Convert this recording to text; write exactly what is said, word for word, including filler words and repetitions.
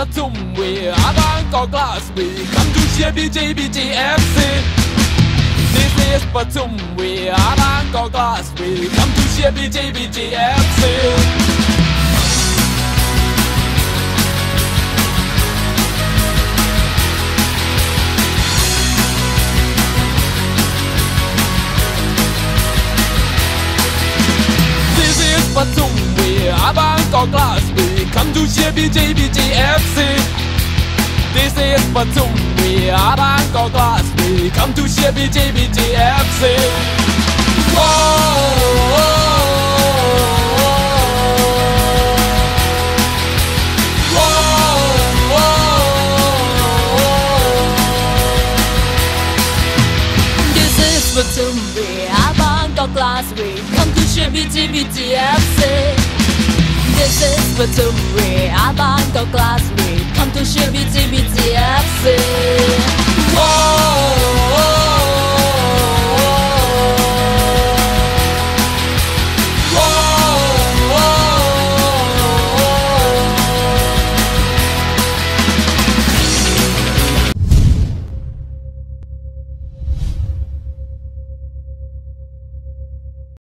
Batum, we avant glass, we come to share B J B J F C. This is Batum, we avant glass, we come to share B J B J F C. Batum, we avant glass, we come to share B J B J F C. This is Batum, we avant glass, we come to share B J B J F C. Whoa, this is Batum, we avant glass, we come to share B J B J F C. This is Batum, we avant glass, we come to share B J B J F C.